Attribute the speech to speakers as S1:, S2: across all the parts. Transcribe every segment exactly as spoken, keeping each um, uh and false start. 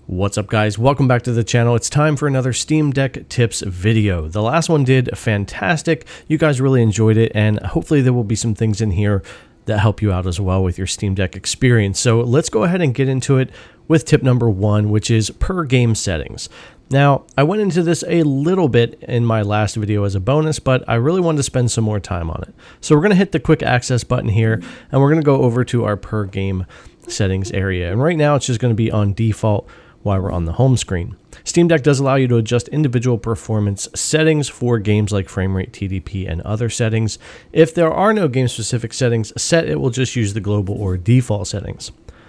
S1: What's up guys, welcome back to the channel. It's time for another Steam Deck tips video. The last one did fantastic. You guys really enjoyed it, and hopefully there will be some things in here that help you out as well with your Steam Deck experience. So let's go ahead and get into it with tip number one, which is per game settings. Now, I went into this a little bit in my last video as a bonus, but I really wanted to spend some more time on it. So we're going to hit the quick access button here, and we're going to go over to our per game settings area. And right now it's just going to be on default while we're on the home screen. Steam Deck does allow you to adjust individual performance settings for games like frame rate, T D P, and other settings. If there are no game-specific settings set, it will just use the global or default settings.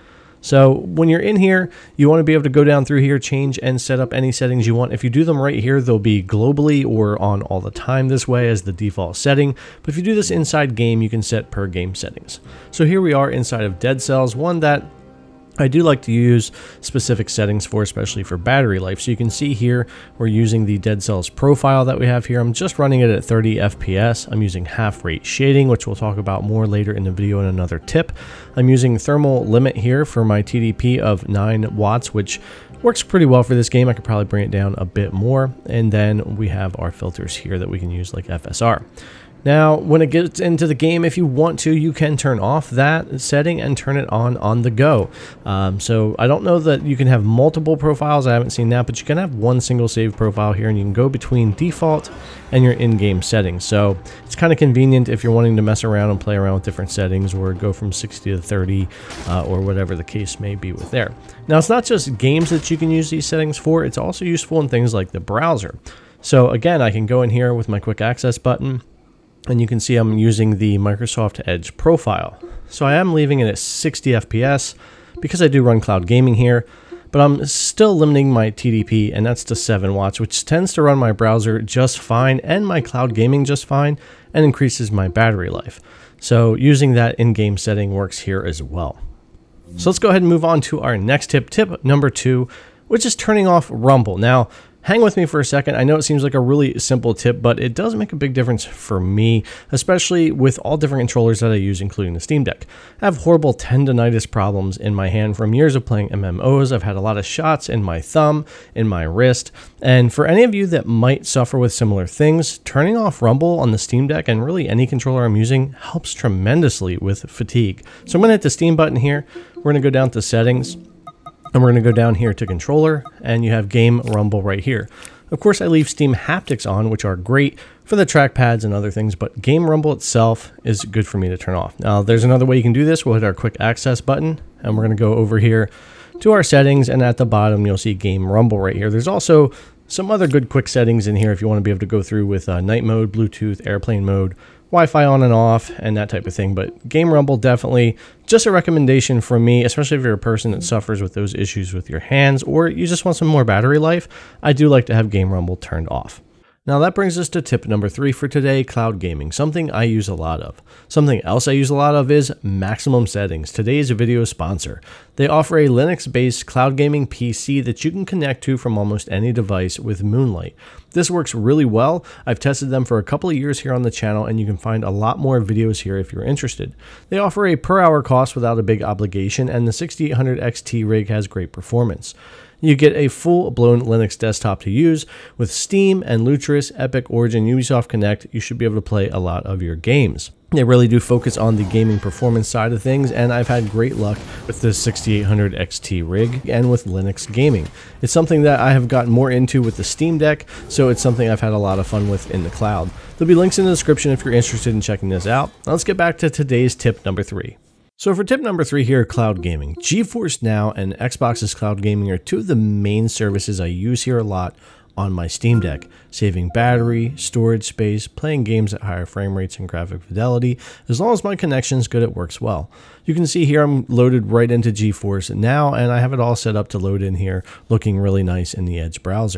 S1: So when you're in here, you want to be able to go down through here, change and set up any settings you want. If you do them right here, they'll be globally or on all the time this way as the default setting. But if you do this inside game, you can set per game settings. So here we are inside of Dead Cells, one that I do like to use specific settings for, especially for battery life. So you can see here, we're using the Dead Cells profile that we have here. I'm just running it at thirty F P S. I'm using half rate shading, which we'll talk about more later in the video in another tip. I'm using thermal limit here for my T D P of nine watts, which works pretty well for this game. I could probably bring it down a bit more. And then we have our filters here that we can use like F S R. Now, when it gets into the game, if you want to, you can turn off that setting and turn it on on the go. Um, so I don't know that you can have multiple profiles. I haven't seen that, but you can have one single save profile here, and you can go between default and your in-game settings. So it's kind of convenient if you're wanting to mess around and play around with different settings, or go from sixty to thirty, uh, or whatever the case may be with there. Now, it's not just games that you can use these settings for. It's also useful in things like the browser. So again, I can go in here with my quick access button, and you can see I'm using the Microsoft Edge profile. So I am leaving it at sixty F P S because I do run cloud gaming here, but I'm still limiting my T D P, and that's to seven watts, which tends to run my browser just fine and my cloud gaming just fine, and increases my battery life. So using that in-game setting works here as well. So let's go ahead and move on to our next tip, tip number two, which is turning off Rumble. Now, hang with me for a second. I know it seems like a really simple tip, but it does make a big difference for me, especially with all different controllers that I use, including the Steam Deck. I have horrible tendonitis problems in my hand from years of playing M M Os. I've had a lot of shots in my thumb, in my wrist, and for any of you that might suffer with similar things, turning off Rumble on the Steam Deck, and really any controller I'm using, helps tremendously with fatigue. So I'm going to hit the Steam button here. We're going to go down to settings, and we're going to go down here to controller, and you have game Rumble right here. Of course, I leave Steam haptics on, which are great for the trackpads and other things, but game Rumble itself is good for me to turn off. Now, there's another way you can do this. We'll hit our quick access button, and we're going to go over here to our settings, and at the bottom, you'll see game Rumble right here. There's also some other good quick settings in here if you want to be able to go through with uh, night mode, Bluetooth, airplane mode, Wi-Fi on and off, and that type of thing. But game Rumble, definitely just a recommendation from me, especially if you're a person that suffers with those issues with your hands, or you just want some more battery life. I do like to have game Rumble turned off. Now that brings us to tip number three for today, cloud gaming, something I use a lot of. Something else I use a lot of is Maximum Settings, today's video sponsor. They offer a Linux-based cloud gaming P C that you can connect to from almost any device with Moonlight. This works really well. I've tested them for a couple of years here on the channel, and you can find a lot more videos here if you're interested. They offer a per hour cost without a big obligation, and the sixty-eight hundred X T rig has great performance. You get a full-blown Linux desktop to use. With Steam and Lutris, Epic, Origin, Ubisoft Connect, you should be able to play a lot of your games. They really do focus on the gaming performance side of things, and I've had great luck with the sixty-eight hundred X T rig and with Linux gaming. It's something that I have gotten more into with the Steam Deck, so it's something I've had a lot of fun with in the cloud. There'll be links in the description if you're interested in checking this out. Now let's get back to today's tip number three. So for tip number three here, cloud gaming. GeForce Now and Xbox's cloud gaming are two of the main services I use here a lot on my Steam Deck, saving battery, storage space, playing games at higher frame rates and graphic fidelity. As long as my connection's good, it works well. You can see here I'm loaded right into GeForce Now, and I have it all set up to load in here, looking really nice in the Edge browser.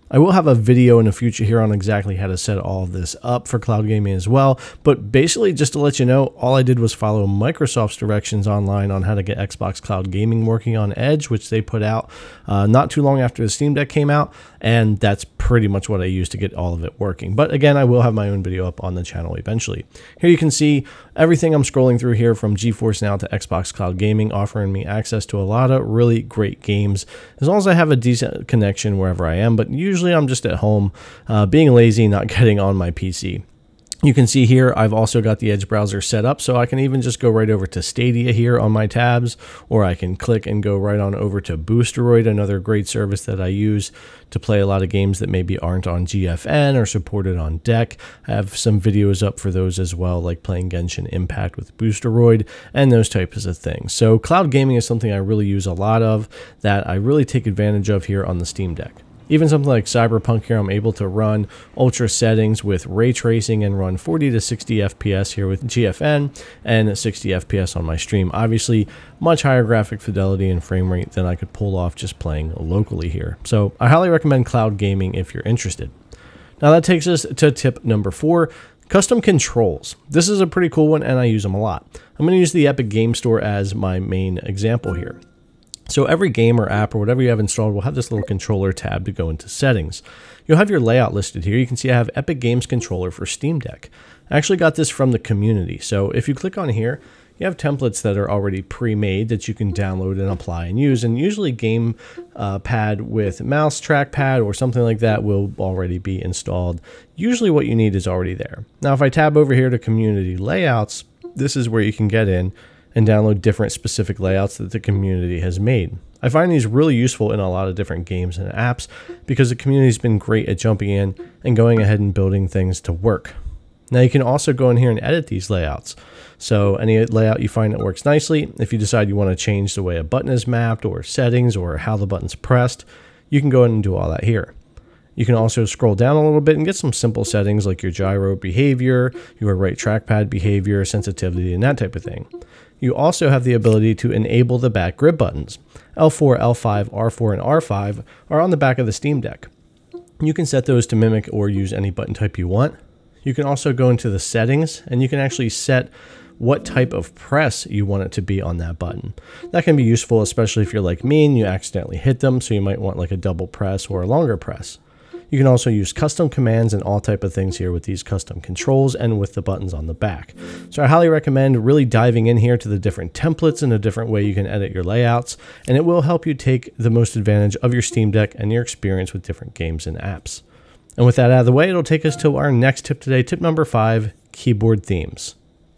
S1: I will have a video in the future here on exactly how to set all of this up for cloud gaming as well, but basically just to let you know, all I did was follow Microsoft's directions online on how to get Xbox Cloud Gaming working on Edge, which they put out uh, not too long after the Steam Deck came out, and that's pretty much what I used to get all of it working. But again, I will have my own video up on the channel eventually. Here you can see everything I'm scrolling through here from GeForce Now to Xbox Cloud Gaming, offering me access to a lot of really great games, as long as I have a decent connection wherever I am, but usually I'm just at home, uh, being lazy, not getting on my P C. You can see here, I've also got the Edge browser set up, so I can even just go right over to Stadia here on my tabs, or I can click and go right on over to Boosteroid, another great service that I use to play a lot of games that maybe aren't on G F N or supported on deck. I have some videos up for those as well, like playing Genshin Impact with Boosteroid and those types of things. So cloud gaming is something I really use a lot of, that I really take advantage of here on the Steam Deck. Even something like Cyberpunk here, I'm able to run ultra settings with ray tracing and run forty to sixty F P S here with G F N and sixty F P S on my stream. Obviously, much higher graphic fidelity and frame rate than I could pull off just playing locally here. So I highly recommend cloud gaming if you're interested. Now that takes us to tip number four, custom controls. This is a pretty cool one and I use them a lot. I'm going to use the Epic Game Store as my main example here. So every game or app or whatever you have installed will have this little controller tab to go into settings. You'll have your layout listed here. You can see I have Epic Games Controller for Steam Deck. I actually got this from the community. So if you click on here, you have templates that are already pre-made that you can download and apply and use. And usually game uh, pad with mouse trackpad or something like that will already be installed. Usually what you need is already there. Now if I tab over here to community layouts, this is where you can get in and download different specific layouts that the community has made. I find these really useful in a lot of different games and apps because the community's been great at jumping in and going ahead and building things to work. Now you can also go in here and edit these layouts. So any layout you find that works nicely, if you decide you want to change the way a button is mapped or settings or how the button's pressed, you can go in and do all that here. You can also scroll down a little bit and get some simple settings like your gyro behavior, your right trackpad behavior, sensitivity, and that type of thing. You also have the ability to enable the back grip buttons. L four, L five, R four, and R five are on the back of the Steam Deck. You can set those to mimic or use any button type you want. You can also go into the settings and you can actually set what type of press you want it to be on that button. That can be useful, especially if you're like me and you accidentally hit them, so you might want like a double press or a longer press. You can also use custom commands and all type of things here with these custom controls and with the buttons on the back. So I highly recommend really diving in here to the different templates and a different way you can edit your layouts, and it will help you take the most advantage of your Steam Deck and your experience with different games and apps. And with that out of the way, it'll take us to our next tip today, tip number five, keyboard themes.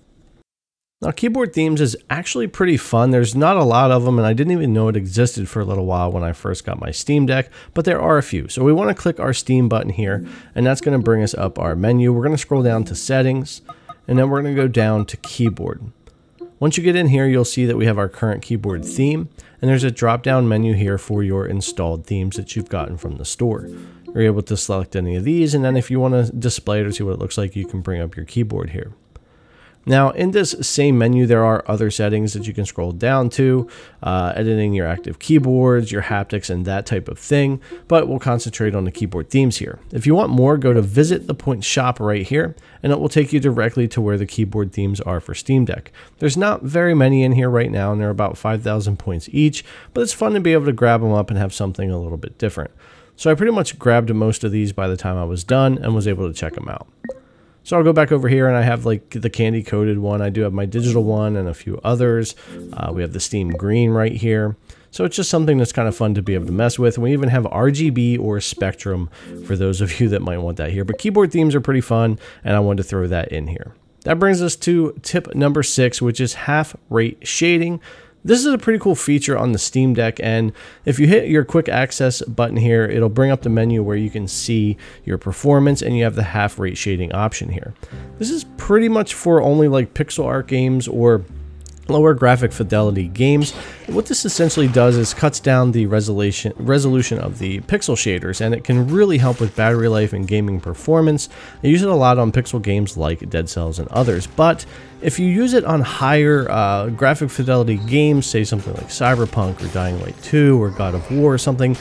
S1: Now, keyboard themes is actually pretty fun. There's not a lot of them, and I didn't even know it existed for a little while when I first got my Steam Deck, but there are a few. So we want to click our Steam button here, and that's going to bring us up our menu. We're going to scroll down to Settings, and then we're going to go down to Keyboard. Once you get in here, you'll see that we have our current keyboard theme, and there's a drop-down menu here for your installed themes that you've gotten from the store. You're able to select any of these, and then if you want to display it or see what it looks like, you can bring up your keyboard here. Now, in this same menu, there are other settings that you can scroll down to, uh, editing your active keyboards, your haptics, and that type of thing, but we'll concentrate on the keyboard themes here. If you want more, go to Visit the Point Shop right here, and it will take you directly to where the keyboard themes are for Steam Deck. There's not very many in here right now, and they're about five thousand points each, but it's fun to be able to grab them up and have something a little bit different. So I pretty much grabbed most of these by the time I was done and was able to check them out. So I'll go back over here and I have like the candy coated one. I do have my digital one and a few others. Uh, we have the Steam Green right here. So it's just something that's kind of fun to be able to mess with. And we even have R G B or Spectrum for those of you that might want that here. But keyboard themes are pretty fun and I wanted to throw that in here. That brings us to tip number six, which is half rate shading. This is a pretty cool feature on the Steam Deck, and if you hit your quick access button here, it'll bring up the menu where you can see your performance, and you have the half rate shading option here. This is pretty much for only like pixel art games or lower graphic fidelity games. What this essentially does is cuts down the resolution resolution of the pixel shaders, and it can really help with battery life and gaming performance. I use it a lot on pixel games like Dead Cells and others, but if you use it on higher uh, graphic fidelity games, say something like Cyberpunk or Dying Light two or God of War or something,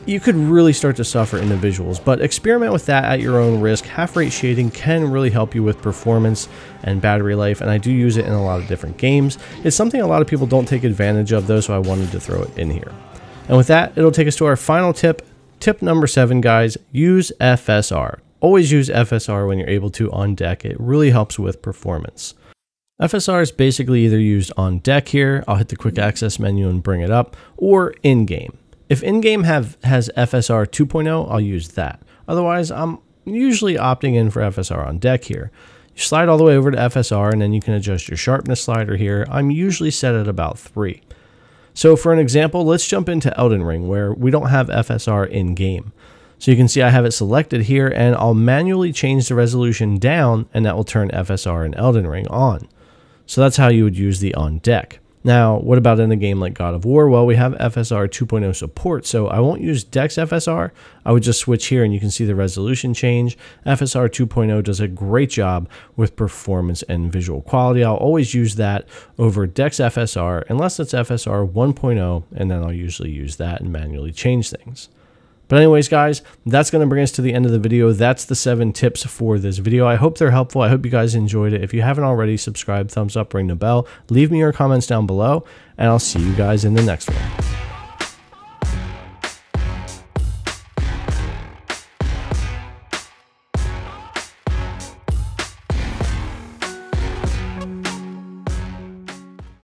S1: you could really start to suffer in the visuals, but experiment with that at your own risk. Half rate shading can really help you with performance and battery life, and I do use it in a lot of different games. It's something a lot of people don't take advantage of though, so I wanted to throw it in here. And with that, it'll take us to our final tip. Tip number seven, guys, use F S R. Always use F S R when you're able to on deck. It really helps with performance. F S R is basically either used on deck here, I'll hit the quick access menu and bring it up, or in-game. If in-game have has F S R two point oh, I'll use that. Otherwise, I'm usually opting in for F S R on deck here. You slide all the way over to F S R and then you can adjust your sharpness slider here. I'm usually set at about three. So for an example, let's jump into Elden Ring where we don't have F S R in-game. So you can see I have it selected here and I'll manually change the resolution down and that will turn F S R in Elden Ring on. So that's how you would use the on deck. Now, what about in a game like God of War? Well, we have F S R two point oh support, so I won't use Dex F S R. I would just switch here and you can see the resolution change. F S R two point oh does a great job with performance and visual quality. I'll always use that over Dex F S R unless it's F S R one point oh, and then I'll usually use that and manually change things. But anyways, guys, that's going to bring us to the end of the video. That's the seven tips for this video. I hope they're helpful. I hope you guys enjoyed it. If you haven't already, subscribe, thumbs up, ring the bell, leave me your comments down below, and I'll see you guys in the next one.